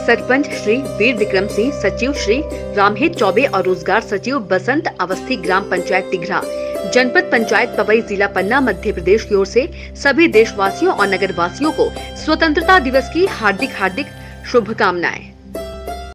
सरपंच श्री वीर विक्रम सिंह, सचिव श्री रामहित चौबे और रोजगार सचिव बसंत अवस्थी, ग्राम पंचायत टिघरा, जनपद पंचायत पवई, जिला पन्ना, मध्य प्रदेश की ओर से सभी देशवासियों और नगर वासियों को स्वतंत्रता दिवस की हार्दिक शुभकामनाएं।